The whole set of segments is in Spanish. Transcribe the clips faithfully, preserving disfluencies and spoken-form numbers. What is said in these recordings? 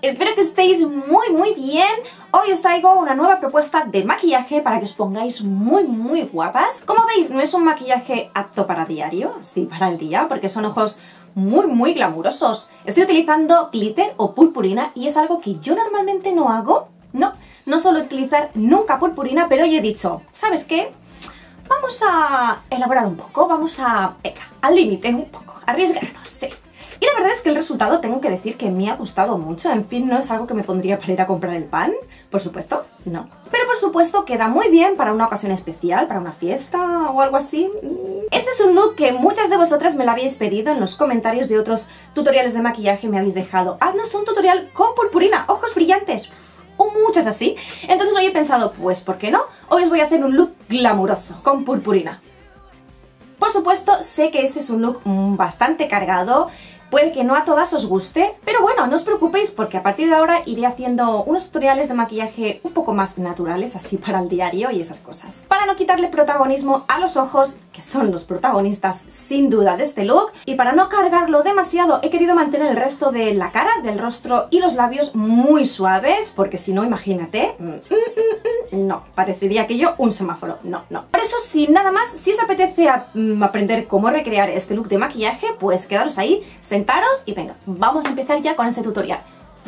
Espero que estéis muy muy bien. Hoy os traigo una nueva propuesta de maquillaje para que os pongáis muy muy guapas. Como veis, no es un maquillaje apto para diario, sí, para el día, porque son ojos muy muy glamurosos. Estoy utilizando glitter o purpurina y es algo que yo normalmente no hago. No, no suelo utilizar nunca purpurina, pero hoy he dicho, ¿sabes qué? Vamos a elaborar un poco, vamos a, venga, al límite un poco, arriesgarnos, sí. Y la verdad es que el resultado tengo que decir que me ha gustado mucho. En fin, no es algo que me pondría para ir a comprar el pan, por supuesto, no. Pero por supuesto queda muy bien para una ocasión especial, para una fiesta o algo así. Este es un look que muchas de vosotras me lo habéis pedido en los comentarios de otros tutoriales de maquillaje. Me habéis dejado, haznos un tutorial con purpurina, ojos brillantes, o muchas así. Entonces hoy he pensado, pues ¿por qué no? Hoy os voy a hacer un look glamuroso con purpurina. Por supuesto, sé que este es un look bastante cargado. Puede que no a todas os guste, pero bueno, no os preocupéis porque a partir de ahora iré haciendo unos tutoriales de maquillaje un poco más naturales, así para el diario y esas cosas. Para no quitarle protagonismo a los ojos, que son los protagonistas sin duda de este look, y para no cargarlo demasiado he querido mantener el resto de la cara, del rostro y los labios muy suaves, porque si no, imagínate, mm, mm, mm, no, parecería aquello un semáforo, no, no. Por eso, sin nada más, si os apetece a, mm, aprender cómo recrear este look de maquillaje, pues quedaros ahí, sentaros y venga, vamos a empezar ya con este tutorial.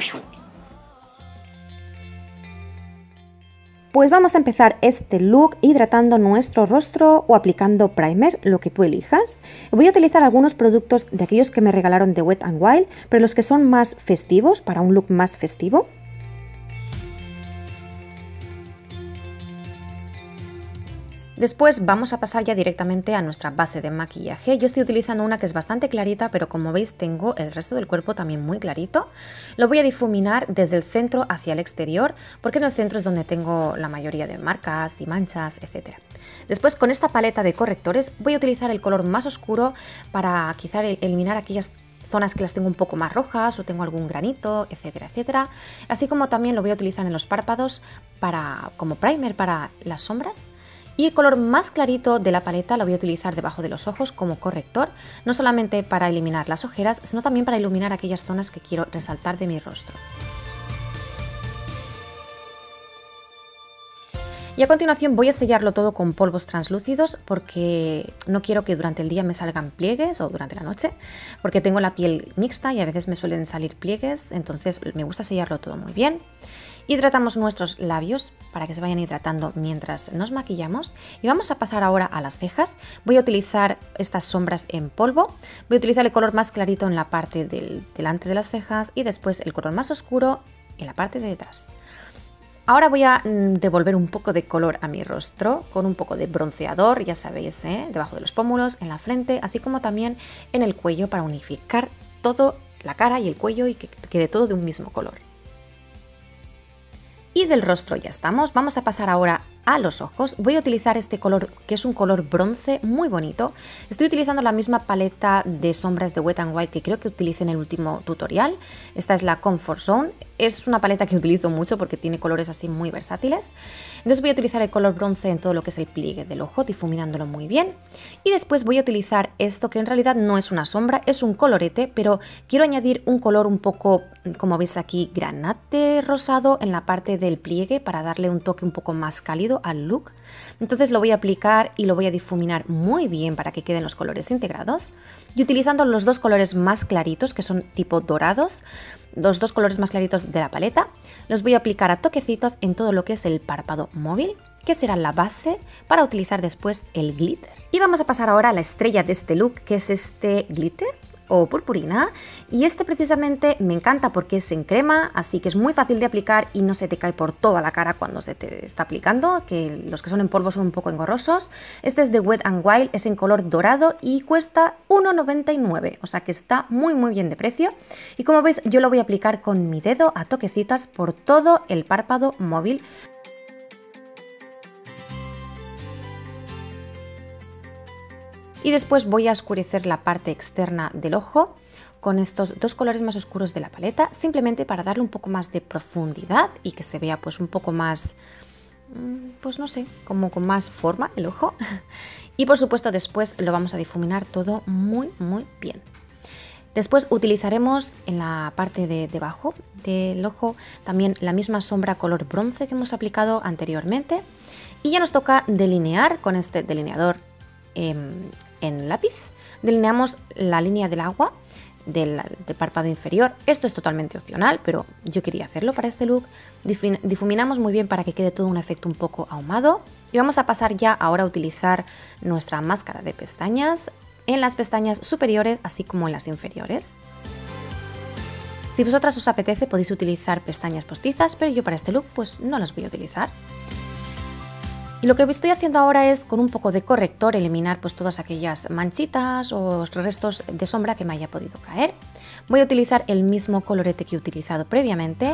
Pues vamos a empezar este look hidratando nuestro rostro o aplicando primer, lo que tú elijas. Voy a utilizar algunos productos de aquellos que me regalaron de Wet n Wild, pero los que son más festivos, para un look más festivo. Después vamos a pasar ya directamente a nuestra base de maquillaje. Yo estoy utilizando una que es bastante clarita, pero como veis tengo el resto del cuerpo también muy clarito. Lo voy a difuminar desde el centro hacia el exterior, porque en el centro es donde tengo la mayoría de marcas y manchas, etcétera. Después con esta paleta de correctores voy a utilizar el color más oscuro para quizá eliminar aquellas zonas que las tengo un poco más rojas o tengo algún granito, etcétera, etcétera. Así como también lo voy a utilizar en los párpados para, como primer para las sombras. Y el color más clarito de la paleta lo voy a utilizar debajo de los ojos como corrector, no solamente para eliminar las ojeras, sino también para iluminar aquellas zonas que quiero resaltar de mi rostro. Y a continuación voy a sellarlo todo con polvos translúcidos porque no quiero que durante el día me salgan pliegues o durante la noche, porque tengo la piel mixta y a veces me suelen salir pliegues, entonces me gusta sellarlo todo muy bien. Hidratamos nuestros labios para que se vayan hidratando mientras nos maquillamos y vamos a pasar ahora a las cejas. Voy a utilizar estas sombras en polvo, voy a utilizar el color más clarito en la parte del, delante de las cejas y después el color más oscuro en la parte de detrás. Ahora voy a devolver un poco de color a mi rostro con un poco de bronceador, ya sabéis, ¿eh? Debajo de los pómulos, en la frente, así como también en el cuello para unificar todo la cara y el cuello y que quede todo de un mismo color. Y del rostro ya estamos, vamos a pasar ahora a los ojos. Voy a utilizar este color que es un color bronce muy bonito. Estoy utilizando la misma paleta de sombras de Wet n Wild que creo que utilicé en el último tutorial. Esta es la Comfort Zone. Es una paleta que utilizo mucho porque tiene colores así muy versátiles. Entonces voy a utilizar el color bronce en todo lo que es el pliegue del ojo, difuminándolo muy bien. Y después voy a utilizar esto que en realidad no es una sombra, es un colorete, pero quiero añadir un color un poco, como veis aquí, granate rosado en la parte del pliegue para darle un toque un poco más cálido al look. Entonces lo voy a aplicar y lo voy a difuminar muy bien para que queden los colores integrados. Y utilizando los dos colores más claritos, que son tipo dorados, los dos colores más claritos de la paleta, los voy a aplicar a toquecitos en todo lo que es el párpado móvil, que será la base para utilizar después el glitter. Y vamos a pasar ahora a la estrella de este look, que es este glitter o purpurina, y este precisamente me encanta porque es en crema, así que es muy fácil de aplicar y no se te cae por toda la cara cuando se te está aplicando, que los que son en polvo son un poco engorrosos. Este es de Wet n Wild, es en color dorado y cuesta uno noventa y nueve, o sea que está muy muy bien de precio. Y como veis yo lo voy a aplicar con mi dedo a toquecitas por todo el párpado móvil. Y después voy a oscurecer la parte externa del ojo con estos dos colores más oscuros de la paleta, simplemente para darle un poco más de profundidad y que se vea pues un poco más, pues no sé, como con más forma el ojo. Y por supuesto después lo vamos a difuminar todo muy muy bien. Después utilizaremos en la parte de debajo del ojo también la misma sombra color bronce que hemos aplicado anteriormente. Y ya nos toca delinear con este delineador eh, en lápiz. Delineamos la línea del agua del, del párpado inferior. Esto es totalmente opcional, pero yo quería hacerlo para este look. Difuminamos muy bien para que quede todo un efecto un poco ahumado. Y vamos a pasar ya ahora a utilizar nuestra máscara de pestañas en las pestañas superiores, así como en las inferiores. Si vosotras os apetece podéis utilizar pestañas postizas, pero yo para este look pues no las voy a utilizar. Y lo que estoy haciendo ahora es con un poco de corrector eliminar pues todas aquellas manchitas o restos de sombra que me haya podido caer. Voy a utilizar el mismo colorete que he utilizado previamente.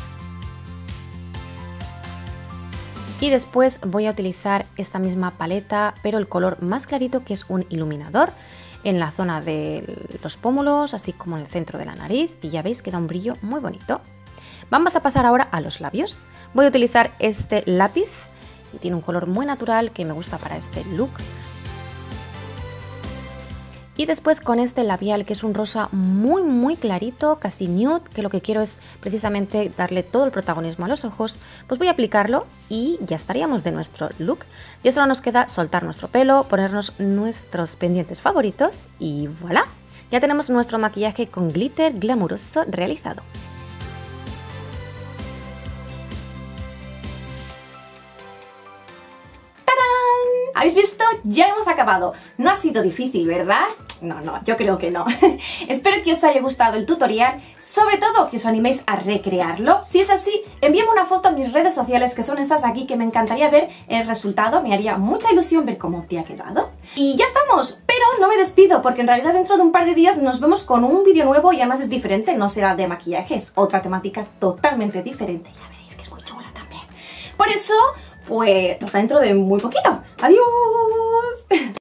Y después voy a utilizar esta misma paleta, pero el color más clarito, que es un iluminador, en la zona de los pómulos, así como en el centro de la nariz, y ya veis que da un brillo muy bonito. Vamos a pasar ahora a los labios. Voy a utilizar este lápiz, que tiene un color muy natural que me gusta para este look. Y después con este labial, que es un rosa muy muy clarito, casi nude, que lo que quiero es precisamente darle todo el protagonismo a los ojos, pues voy a aplicarlo y ya estaríamos de nuestro look. Ya solo nos queda soltar nuestro pelo, ponernos nuestros pendientes favoritos y voilà. Ya tenemos nuestro maquillaje con glitter glamuroso realizado. ¿Habéis visto? Ya hemos acabado. No ha sido difícil, ¿verdad? No, no, yo creo que no. Espero que os haya gustado el tutorial, sobre todo que os animéis a recrearlo. Si es así, envíame una foto a mis redes sociales, que son estas de aquí, que me encantaría ver el resultado. Me haría mucha ilusión ver cómo te ha quedado. Y ya estamos, pero no me despido, porque en realidad dentro de un par de días nos vemos con un vídeo nuevo y además es diferente, no será de maquillajes, otra temática totalmente diferente. Ya veréis que es muy chula también. Por eso, pues hasta dentro de muy poquito. ¡Adiós!